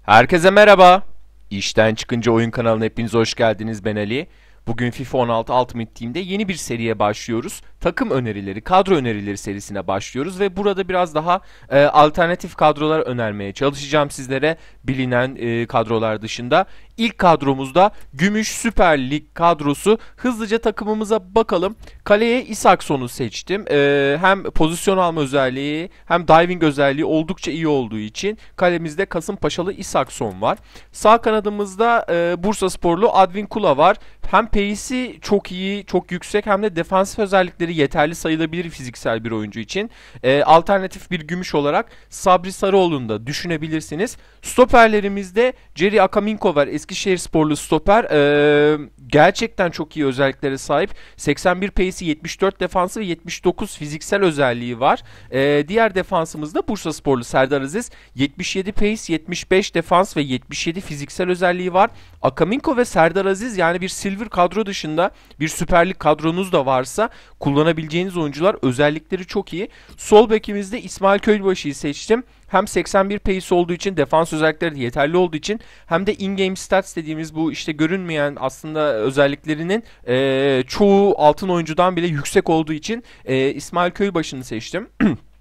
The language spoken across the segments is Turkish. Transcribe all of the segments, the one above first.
Herkese merhaba. İşten çıkınca oyun kanalına hepiniz hoş geldiniz. Ben Ali. Bugün FIFA 16 Ultimate Team'de yeni bir seriye başlıyoruz. Takım önerileri, kadro önerileri serisine başlıyoruz ve burada biraz daha alternatif kadrolar önermeye çalışacağım sizlere bilinen kadrolar dışında. İlk kadromuzda Gümüş Süper Lig kadrosu. Hızlıca takımımıza bakalım. Kaleye Isakson'u seçtim. Hem pozisyon alma özelliği hem diving özelliği oldukça iyi olduğu için kalemizde Kasımpaşalı Isakson var. Sağ kanadımızda Bursasporlu Advin Kula var. Hem pace'i çok iyi, çok yüksek hem de defansif özellikleri yeterli sayılabilir fiziksel bir oyuncu için. Alternatif bir gümüş olarak Sabri Sarıoğlu'nu da düşünebilirsiniz. Stoperlerimizde Jerry Akaminko var. Eskişehirsporlu stoper. Gerçekten çok iyi özelliklere sahip. 81 pace'i, 74 defansı ve 79 fiziksel özelliği var. Diğer defansımızda Bursasporlu Serdar Aziz. 77 pace, 75 defans ve 77 fiziksel özelliği var. Akaminko ve Serdar Aziz, yani bir silver kadro dışında bir Süper Lig kadronuz da varsa kullanabileceğiniz oyuncular, özellikleri çok iyi. Sol bekimizde İsmail Köybaşı'yı seçtim. Hem 81 pace olduğu için, defans özellikleri de yeterli olduğu için, hem de in-game stats dediğimiz bu işte görünmeyen aslında özelliklerinin çoğu altın oyuncudan bile yüksek olduğu için İsmail Köybaşı'nı seçtim.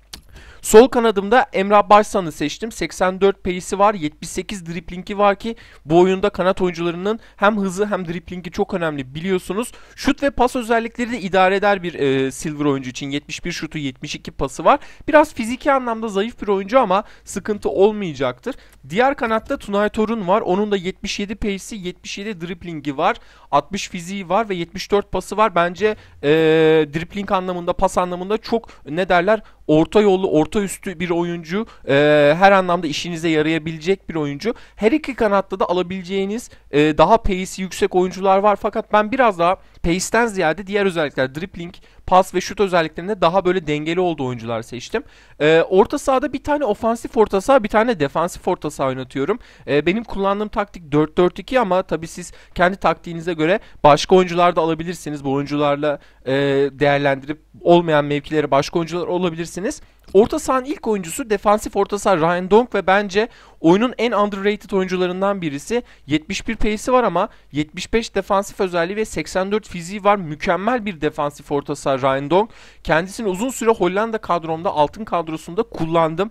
Sol kanadımda Emrah Başsan'ı seçtim. 84 pace'i var, 78 driplingi var ki bu oyunda kanat oyuncularının hem hızı hem driplingi çok önemli biliyorsunuz. Şut ve pas özellikleri de idare eder bir silver oyuncu için. 71 şutu, 72 pası var. Biraz fiziki anlamda zayıf bir oyuncu ama sıkıntı olmayacaktır. Diğer kanatta Tunay Torun var. Onun da 77 pace'i, 77 driplingi var. 60 fiziği var ve 74 pası var. Bence dripling anlamında, pas anlamında çok orta yollu, orta üstü bir oyuncu. Her anlamda işinize yarayabilecek bir oyuncu. Her iki kanatta da alabileceğiniz daha pace'i yüksek oyuncular var. Fakat ben biraz daha pace'ten ziyade diğer özellikler, dripling, pas ve şut özelliklerinde daha böyle dengeli olduğu oyuncular seçtim. Orta sahada bir tane ofansif orta saha, bir tane defansif orta saha oynatıyorum. Benim kullandığım taktik 4-4-2 ama tabii siz kendi taktiğinize göre başka oyuncular da alabilirsiniz. Bu oyuncularla değerlendirip olmayan mevkilere başka oyuncular olabilirsiniz. Orta sahanın ilk oyuncusu defansif orta saha Ryan Donk ve bence oyunun en underrated oyuncularından birisi. 71 pace'i var ama 75 defansif özelliği ve 84 fiziği var. Mükemmel bir defansif orta saha Ryan Donk. Kendisini uzun süre Hollanda kadromda, altın kadrosunda kullandım.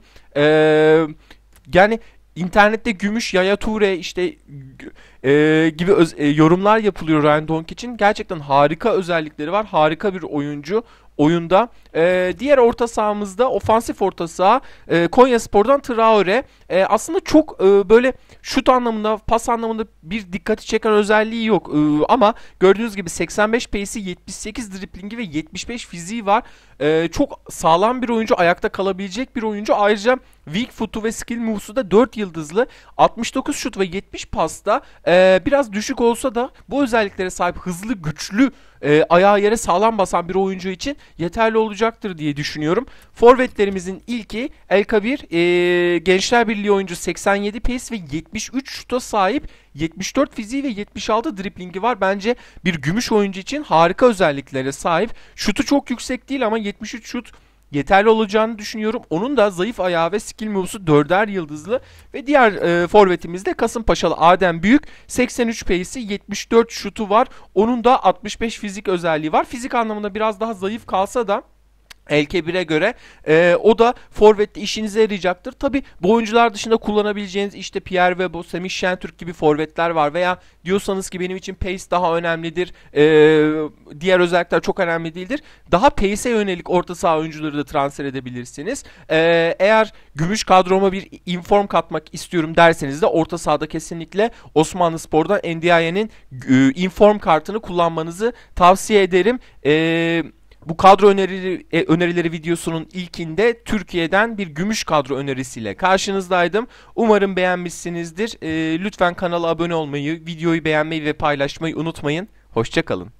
Yani internette Gümüş, Yaya Toure işte gibi yorumlar yapılıyor Ryan Donk için. Gerçekten harika özellikleri var. Harika bir oyuncu oyunda. Diğer orta sahamızda ofansif orta saha Konyaspor'dan Traore. Aslında çok böyle şut anlamında, pas anlamında bir dikkati çeken özelliği yok. Ama gördüğünüz gibi 85 pace'i, 78 driplingi ve 75 fiziği var. Çok sağlam bir oyuncu, ayakta kalabilecek bir oyuncu. Ayrıca weak foot'u ve skill moves'u da 4 yıldızlı. 69 şut ve 70 pasta biraz düşük olsa da bu özelliklere sahip hızlı, güçlü, ayağı yere sağlam basan bir oyuncu için yeterli olacaktır diye düşünüyorum. Forvetlerimizin ilki El Kabir, Gençler Birliği oyuncu, 87 pace ve 73 şuta sahip, 74 fiziği ve 76 driplingi var. Bence bir gümüş oyuncu için harika özelliklere sahip. Şutu çok yüksek değil ama 73 şut yeterli olacağını düşünüyorum. Onun da zayıf ayağı ve skill moves'u 4'er yıldızlı. Ve diğer forvetimiz de Kasımpaşalı Adem Büyük. 83 pace'i, 74 şutu var. Onun da 65 fizik özelliği var. Fizik anlamında biraz daha zayıf kalsa da El Kebir'e göre o da forvette işinize yarayacaktır. Tabi bu oyuncular dışında kullanabileceğiniz işte Pierre Webo, Semih Şentürk gibi forvetler var. Veya diyorsanız ki benim için pace daha önemlidir, diğer özellikler çok önemli değildir, daha pace'e yönelik orta saha oyuncuları da transfer edebilirsiniz. Eğer gümüş kadroma bir inform katmak istiyorum derseniz de orta sahada kesinlikle Osmanlıspor'dan Ndiaye'nin inform kartını kullanmanızı tavsiye ederim. Bu kadro önerileri videosunun ilkinde Türkiye'den bir gümüş kadro önerisiyle karşınızdaydım. Umarım beğenmişsinizdir. Lütfen kanala abone olmayı, videoyu beğenmeyi ve paylaşmayı unutmayın. Hoşça kalın.